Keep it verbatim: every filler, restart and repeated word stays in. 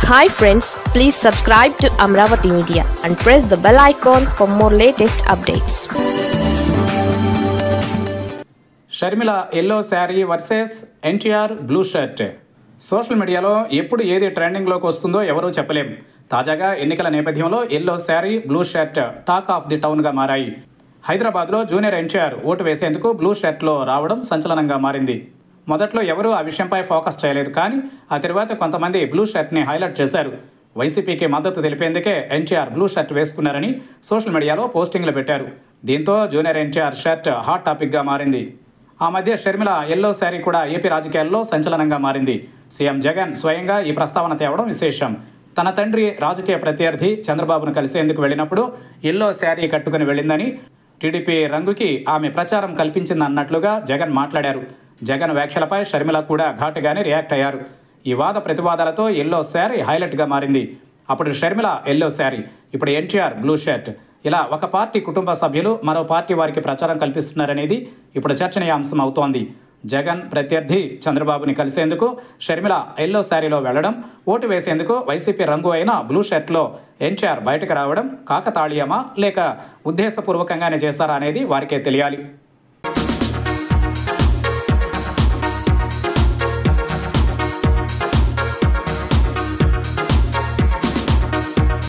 Hi friends, please subscribe to Amravati Media and press the bell icon for more latest updates. Sharmila yellow sari versus NTR blue shirt. Social మీడియాలో ఎప్పుడు ఏది ట్రెండింగ్లోకి వస్తుందో ఎవరూ చెప్పలేం. తాజాగా ఎన్నికల నేపథ్యంలో yellow sari blue shirt talk of the టౌన్గా మారాయి. హైదరాబాద్లో జూనియర్ ఎన్టీఆర్ ఓటు వేసేందుకు బ్లూ షర్ట్లో రావడం సంచలనంగా మారింది. మొదట్లో ఎవరూ ఆ విషయంపై ఫోకస్ చేయలేదు, కానీ ఆ తర్వాత కొంతమంది బ్లూ షర్ట్ని హైలైట్ చేశారు. వైసీపీకి మద్దతు తెలిపేందుకే ఎన్టీఆర్ బ్లూ షర్ట్ వేసుకున్నారని సోషల్ మీడియాలో పోస్టింగ్లు పెట్టారు. దీంతో జూనియర్ ఎన్టీఆర్ షర్ట్ హాట్ టాపిక్గా మారింది. ఆ మధ్య షర్మిల ఎల్లో శారీ కూడా ఏపీ రాజకీయాల్లో సంచలనంగా మారింది. సీఎం జగన్ స్వయంగా ఈ ప్రస్తావన తేవడం విశేషం. తన తండ్రి రాజకీయ ప్రత్యర్థి చంద్రబాబును కలిసేందుకు వెళ్ళినప్పుడు ఎల్లో శారీ కట్టుకుని వెళ్ళిందని, టీడీపీ రంగుకి ఆమె ప్రచారం కల్పించిందన్నట్లుగా జగన్ మాట్లాడారు. జగన్ వ్యాఖ్యలపై షర్మిల కూడా ఘాటుగానే రియాక్ట్ అయ్యారు. ఈ వాద ప్రతివాదాలతో ఎల్లో శారీ హైలైట్గా మారింది. అప్పుడు షర్మిల ఎల్లో శారీ, ఇప్పుడు ఎన్టీఆర్ బ్లూ షర్ట్. ఇలా ఒక పార్టీ కుటుంబ సభ్యులు మరో పార్టీ వారికి ప్రచారం కల్పిస్తున్నారనేది ఇప్పుడు చర్చనీయాంశం అవుతోంది. జగన్ ప్రత్యర్థి చంద్రబాబుని కలిసేందుకు షర్మిల ఎల్లో శారీలో వెళ్లడం, ఓటు వేసేందుకు వైసీపీ రంగు అయిన బ్లూ షర్ట్లో ఎన్టీఆర్ బయటకు రావడం కాకతాళీయమా లేక ఉద్దేశపూర్వకంగానే చేశారా అనేది వారికే తెలియాలి.